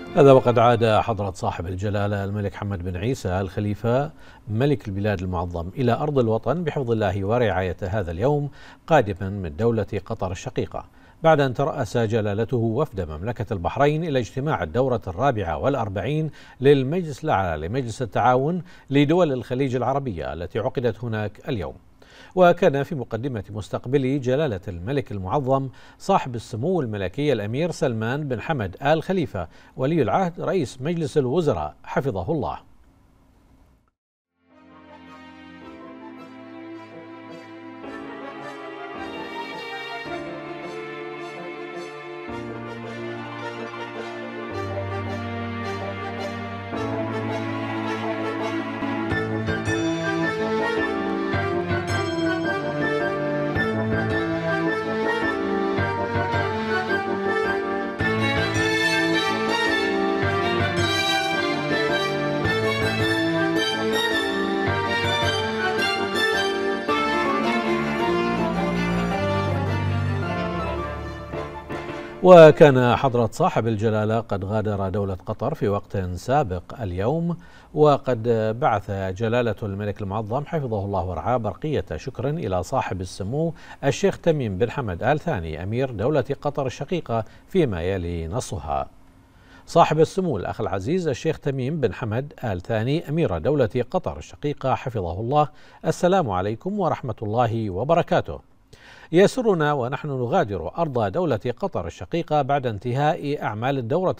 هذا وقد عاد حضرة صاحب الجلالة الملك حمد بن عيسى آل خليفة ملك البلاد المعظم إلى أرض الوطن بحفظ الله ورعايته هذا اليوم قادما من دولة قطر الشقيقة، بعد أن ترأس جلالته وفد مملكة البحرين إلى اجتماع الدورة 44 للمجلس الأعلى لمجلس التعاون لدول الخليج العربية التي عقدت هناك اليوم. وكان في مقدمة مستقبلي جلالة الملك المعظم صاحب السمو الملكي الأمير سلمان بن حمد آل خليفة ولي العهد رئيس مجلس الوزراء حفظه الله. وكان حضرة صاحب الجلالة قد غادر دولة قطر في وقت سابق اليوم، وقد بعث جلالة الملك المعظم حفظه الله ورعاه برقية شكر إلى صاحب السمو الشيخ تميم بن حمد آل ثاني أمير دولة قطر الشقيقة فيما يلي نصها. صاحب السمو الأخ العزيز الشيخ تميم بن حمد آل ثاني أمير دولة قطر الشقيقة حفظه الله، السلام عليكم ورحمة الله وبركاته. يسرنا ونحن نغادر أرض دولة قطر الشقيقة بعد انتهاء أعمال الدورة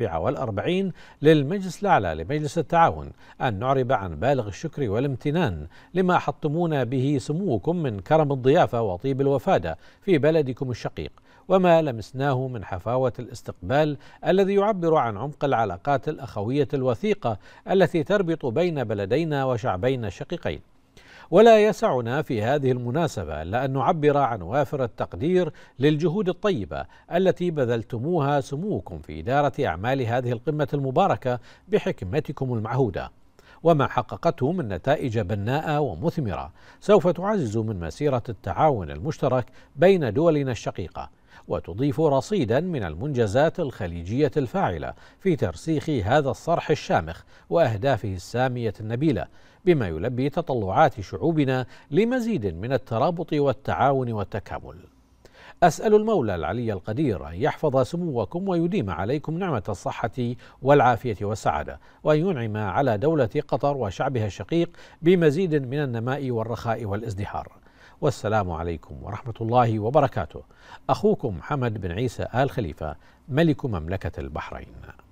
44 للمجلس الأعلى لمجلس التعاون أن نعرب عن بالغ الشكر والامتنان لما حطمونا به سموكم من كرم الضيافة وطيب الوفادة في بلدكم الشقيق، وما لمسناه من حفاوة الاستقبال الذي يعبر عن عمق العلاقات الأخوية الوثيقة التي تربط بين بلدينا وشعبينا الشقيقين. ولا يسعنا في هذه المناسبة إلا أن نعبر عن وافر التقدير للجهود الطيبة التي بذلتموها سموكم في إدارة أعمال هذه القمة المباركة بحكمتكم المعهودة، وما حققته من نتائج بناءة ومثمرة سوف تعزز من مسيرة التعاون المشترك بين دولنا الشقيقة، وتضيف رصيدا من المنجزات الخليجية الفاعلة في ترسيخ هذا الصرح الشامخ وأهدافه السامية النبيلة، بما يلبي تطلعات شعوبنا لمزيد من الترابط والتعاون والتكامل. أسأل المولى العلي القدير أن يحفظ سموكم ويديم عليكم نعمة الصحة والعافية والسعادة، وأن ينعم على دولة قطر وشعبها الشقيق بمزيد من النماء والرخاء والازدهار. والسلام عليكم ورحمة الله وبركاته. أخوكم حمد بن عيسى آل خليفة ملك مملكة البحرين.